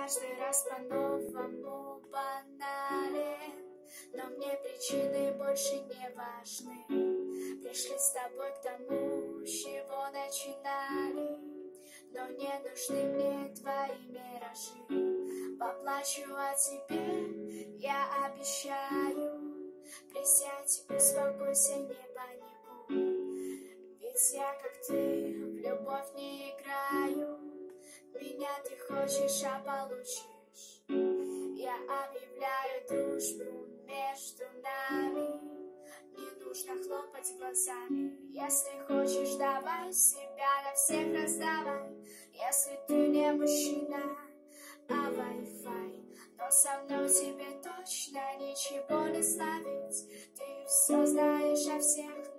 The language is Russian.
каждый раз по-новому банален, но мне причины больше не важны. Пришли с тобой к тому, с чего начинали, но не нужны мне твои миражи. Поплачу о тебе, я обещаю. Присядь, успокойся, не паникуй, ведь я, как ты, в любовь не играю. Меня ты хочешь, а получишь. Я объявляю дружбу между нами. Не нужно хлопать глазами. Если хочешь, давай себя на всех раздавай. Если ты не мужчина, а Wi-Fi, но со мной тебе точно ничего не ставить. Ты все знаешь о всех.